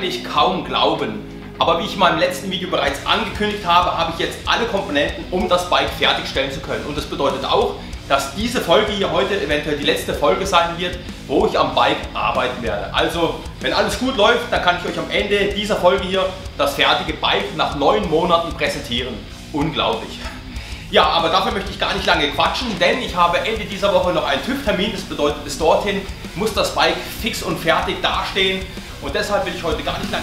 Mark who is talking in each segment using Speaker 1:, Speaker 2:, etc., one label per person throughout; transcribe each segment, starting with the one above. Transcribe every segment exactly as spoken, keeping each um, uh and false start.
Speaker 1: eigentlich kaum glauben, aber wie ich in meinem letzten Video bereits angekündigt habe, habe ich jetzt alle Komponenten, um das Bike fertigstellen zu können. Und das bedeutet auch, dass diese Folge hier heute eventuell die letzte Folge sein wird, wo ich am Bike arbeiten werde. Also, wenn alles gut läuft, dann kann ich euch am Ende dieser Folge hier das fertige Bike nach neun Monaten präsentieren. Unglaublich. Ja, aber dafür möchte ich gar nicht lange quatschen, denn ich habe Ende dieser Woche noch einen TÜV-Termin. Das bedeutet, bis dorthin muss das Bike fix und fertig dastehen. Und deshalb will ich heute gar nicht lange...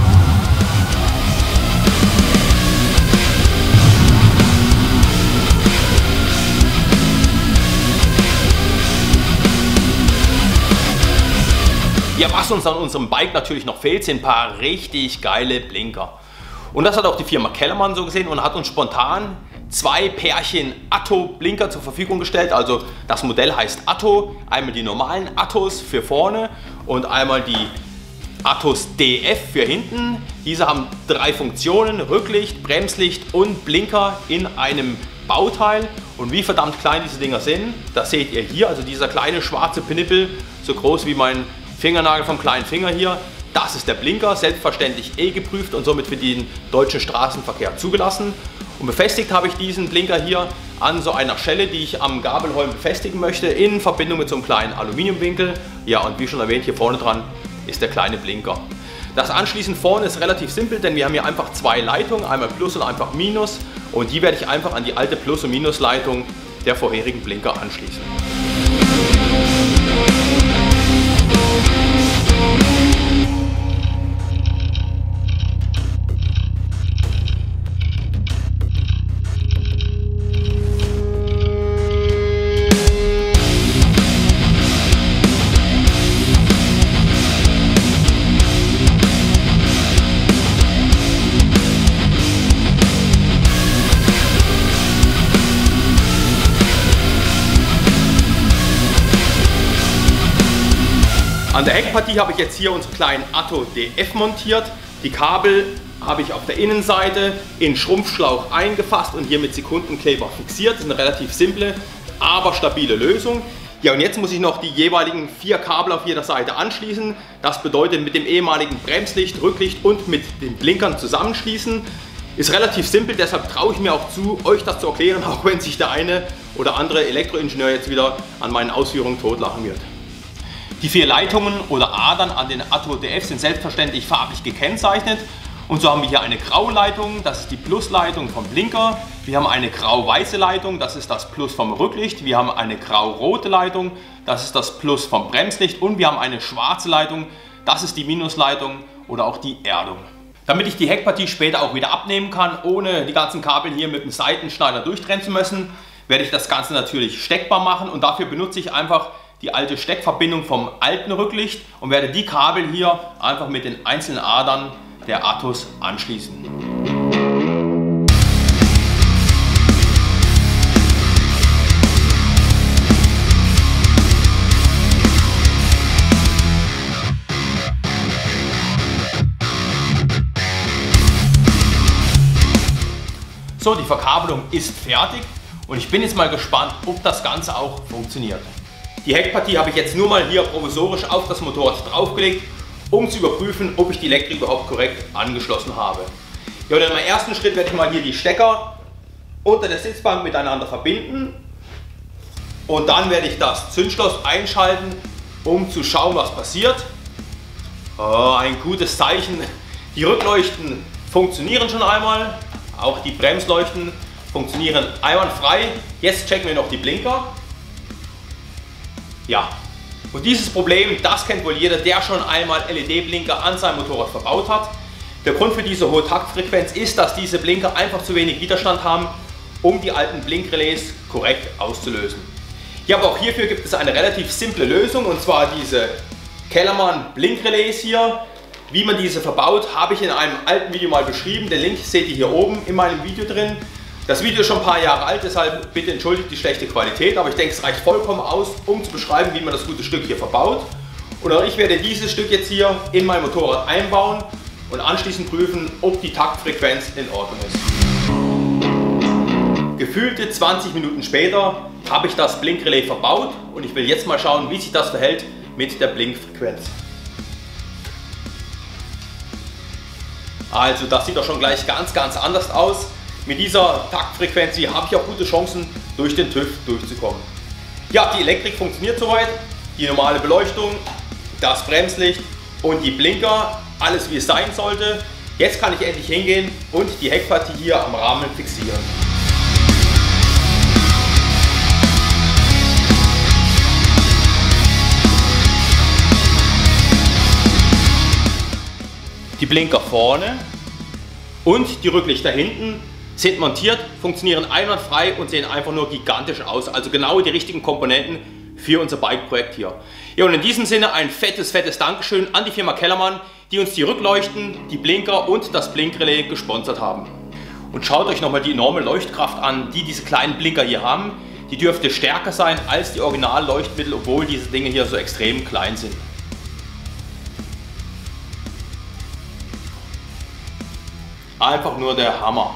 Speaker 1: Ja, was uns an unserem Bike natürlich noch fehlt, sind ein paar richtig geile Blinker. Und das hat auch die Firma Kellermann so gesehen und hat uns spontan zwei Pärchen Atto-Blinker zur Verfügung gestellt. Also das Modell heißt Atto, einmal die normalen Attos für vorne und einmal die Attos D F für hinten. Diese haben drei Funktionen: Rücklicht, Bremslicht und Blinker in einem Bauteil. Und wie verdammt klein diese Dinger sind, das seht ihr hier. Also dieser kleine schwarze Penippel, so groß wie mein Fingernagel vom kleinen Finger hier. Das ist der Blinker, selbstverständlich E geprüft und somit für den deutschen Straßenverkehr zugelassen. Und befestigt habe ich diesen Blinker hier an so einer Schelle, die ich am Gabelholm befestigen möchte, in Verbindung mit so einem kleinen Aluminiumwinkel. Ja, und wie schon erwähnt, hier vorne dran ist der kleine Blinker. Das Anschließen vorne ist relativ simpel, denn wir haben hier einfach zwei Leitungen, einmal Plus und einfach Minus. Und die werde ich einfach an die alte Plus- und Minusleitung der vorherigen Blinker anschließen. An der Heckpartie habe ich jetzt hier unseren kleinen Atto D F montiert. Die Kabel habe ich auf der Innenseite in Schrumpfschlauch eingefasst und hier mit Sekundenkleber fixiert. Das ist eine relativ simple, aber stabile Lösung. Ja, und jetzt muss ich noch die jeweiligen vier Kabel auf jeder Seite anschließen. Das bedeutet mit dem ehemaligen Bremslicht, Rücklicht und mit den Blinkern zusammenschließen. Ist relativ simpel, deshalb traue ich mir auch zu, euch das zu erklären, auch wenn sich der eine oder andere Elektroingenieur jetzt wieder an meinen Ausführungen totlachen wird. Die vier Leitungen oder Adern an den Atto D F sind selbstverständlich farblich gekennzeichnet. Und so haben wir hier eine graue Leitung, das ist die Plusleitung vom Blinker. Wir haben eine grau-weiße Leitung, das ist das Plus vom Rücklicht. Wir haben eine grau-rote Leitung, das ist das Plus vom Bremslicht. Und wir haben eine schwarze Leitung, das ist die Minusleitung oder auch die Erdung. Damit ich die Heckpartie später auch wieder abnehmen kann, ohne die ganzen Kabel hier mit dem Seitenschneider durchtrennen zu müssen, werde ich das Ganze natürlich steckbar machen. Und dafür benutze ich einfach die alte Steckverbindung vom alten Rücklicht und werde die Kabel hier einfach mit den einzelnen Adern der Attos anschließen. So, die Verkabelung ist fertig und ich bin jetzt mal gespannt, ob das Ganze auch funktioniert. Die Heckpartie habe ich jetzt nur mal hier provisorisch auf das Motorrad draufgelegt, um zu überprüfen, ob ich die Elektrik überhaupt korrekt angeschlossen habe. Ja, und in meinem ersten Schritt werde ich mal hier die Stecker unter der Sitzbank miteinander verbinden und dann werde ich das Zündschloss einschalten, um zu schauen, was passiert. Oh, ein gutes Zeichen. Die Rückleuchten funktionieren schon einmal, auch die Bremsleuchten funktionieren einwandfrei. Jetzt checken wir noch die Blinker. Ja, und dieses Problem, das kennt wohl jeder, der schon einmal L E D-Blinker an seinem Motorrad verbaut hat. Der Grund für diese hohe Taktfrequenz ist, dass diese Blinker einfach zu wenig Widerstand haben, um die alten Blinkrelais korrekt auszulösen. Ja, aber auch hierfür gibt es eine relativ simple Lösung, und zwar diese Kellermann Blinkrelais hier. Wie man diese verbaut, habe ich in einem alten Video mal beschrieben. Den Link seht ihr hier oben in meinem Video drin. Das Video ist schon ein paar Jahre alt, deshalb bitte entschuldigt die schlechte Qualität, aber ich denke, es reicht vollkommen aus, um zu beschreiben, wie man das gute Stück hier verbaut. Und auch ich werde dieses Stück jetzt hier in mein Motorrad einbauen und anschließend prüfen, ob die Taktfrequenz in Ordnung ist. Gefühlte zwanzig Minuten später habe ich das Blinkrelais verbaut und ich will jetzt mal schauen, wie sich das verhält mit der Blinkfrequenz. Also das sieht doch schon gleich ganz, ganz anders aus. Mit dieser Taktfrequenz hier habe ich auch gute Chancen, durch den TÜV durchzukommen. Ja, die Elektrik funktioniert soweit. Die normale Beleuchtung, das Bremslicht und die Blinker, alles wie es sein sollte. Jetzt kann ich endlich hingehen und die Heckpartie hier am Rahmen fixieren. Die Blinker vorne und die Rücklichter hinten sind montiert, funktionieren einwandfrei und sehen einfach nur gigantisch aus. Also genau die richtigen Komponenten für unser Bike-Projekt hier. Ja, und in diesem Sinne ein fettes, fettes Dankeschön an die Firma Kellermann, die uns die Rückleuchten, die Blinker und das Blinkrelais gesponsert haben. Und schaut euch nochmal die enorme Leuchtkraft an, die diese kleinen Blinker hier haben. Die dürfte stärker sein als die Original-Leuchtmittel, obwohl diese Dinge hier so extrem klein sind. Einfach nur der Hammer.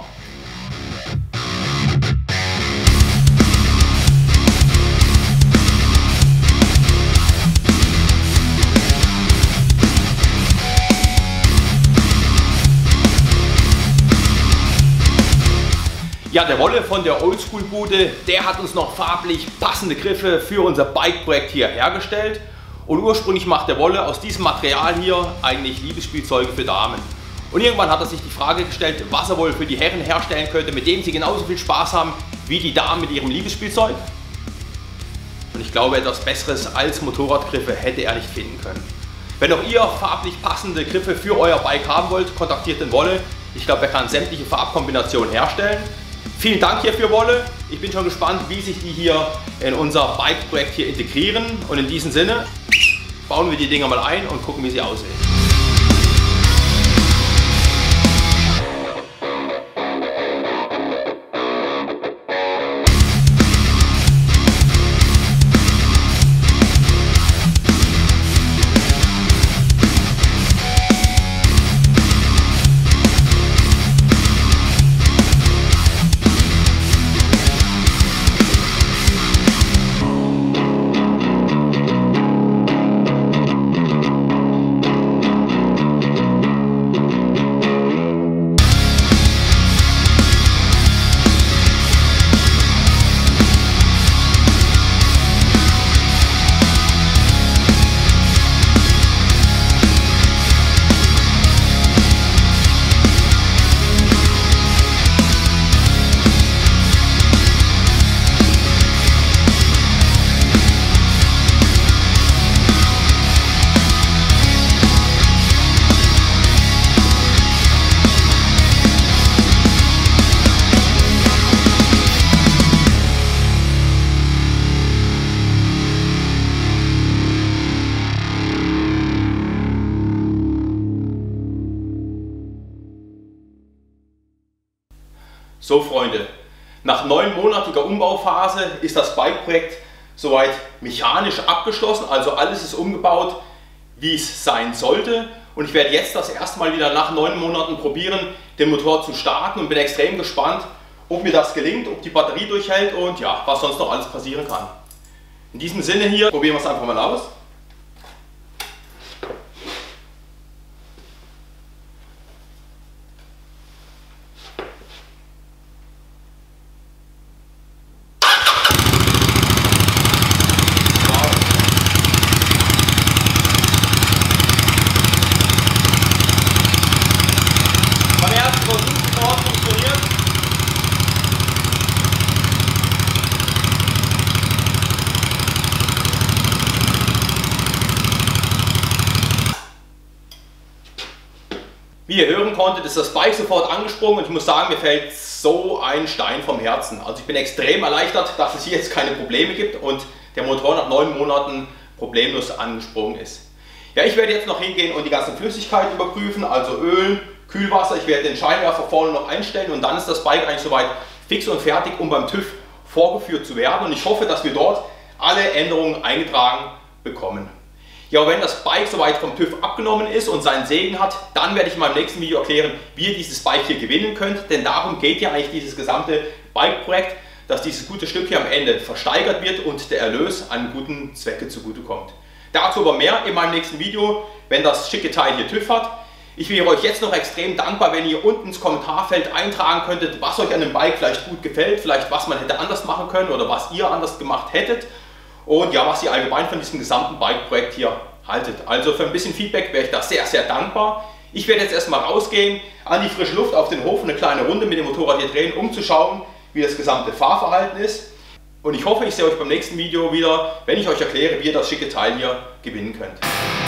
Speaker 1: Ja, der Wolle von der Oldschool-Bude, der hat uns noch farblich passende Griffe für unser Bike-Projekt hier hergestellt. Und ursprünglich macht der Wolle aus diesem Material hier eigentlich Liebesspielzeuge für Damen. Und irgendwann hat er sich die Frage gestellt, was er wohl für die Herren herstellen könnte, mit dem sie genauso viel Spaß haben wie die Damen mit ihrem Liebesspielzeug. Und ich glaube, etwas Besseres als Motorradgriffe hätte er nicht finden können. Wenn auch ihr farblich passende Griffe für euer Bike haben wollt, kontaktiert den Wolle. Ich glaube, er kann sämtliche Farbkombinationen herstellen. Vielen Dank hierfür, Wolle. Ich bin schon gespannt, wie sich die hier in unser Bike-Projekt hier integrieren. Und in diesem Sinne bauen wir die Dinger mal ein und gucken, wie sie aussehen. So Freunde, nach neunmonatiger Umbauphase ist das Bike-Projekt soweit mechanisch abgeschlossen, also alles ist umgebaut, wie es sein sollte. Und ich werde jetzt das erste Mal wieder nach neun Monaten probieren, den Motor zu starten und bin extrem gespannt, ob mir das gelingt, ob die Batterie durchhält und ja, was sonst noch alles passieren kann. In diesem Sinne hier, probieren wir es einfach mal aus. Wie ihr hören konntet, ist das Bike sofort angesprungen und ich muss sagen, mir fällt so ein Stein vom Herzen. Also ich bin extrem erleichtert, dass es hier jetzt keine Probleme gibt und der Motor nach neun Monaten problemlos angesprungen ist. Ja, ich werde jetzt noch hingehen und die ganzen Flüssigkeiten überprüfen, also Öl, Kühlwasser. Ich werde den Scheinwerfer vorne noch einstellen und dann ist das Bike eigentlich soweit fix und fertig, um beim TÜV vorgeführt zu werden. Und ich hoffe, dass wir dort alle Änderungen eingetragen bekommen. Ja, wenn das Bike soweit vom TÜV abgenommen ist und seinen Segen hat, dann werde ich in meinem nächsten Video erklären, wie ihr dieses Bike hier gewinnen könnt. Denn darum geht ja eigentlich dieses gesamte Bike-Projekt, dass dieses gute Stück hier am Ende versteigert wird und der Erlös an guten Zwecke zugutekommt. Dazu aber mehr in meinem nächsten Video, wenn das schicke Teil hier TÜV hat. Ich wäre euch jetzt noch extrem dankbar, wenn ihr unten ins Kommentarfeld eintragen könntet, was euch an dem Bike vielleicht gut gefällt, vielleicht was man hätte anders machen können oder was ihr anders gemacht hättet und ja, was ihr allgemein von diesem gesamten Bike-Projekt hier haltet. Also für ein bisschen Feedback wäre ich da sehr, sehr dankbar. Ich werde jetzt erstmal rausgehen, an die frische Luft auf den Hof, eine kleine Runde mit dem Motorrad hier drehen, um zu schauen, wie das gesamte Fahrverhalten ist. Und ich hoffe, ich sehe euch beim nächsten Video wieder, wenn ich euch erkläre, wie ihr das schicke Teil hier gewinnen könnt.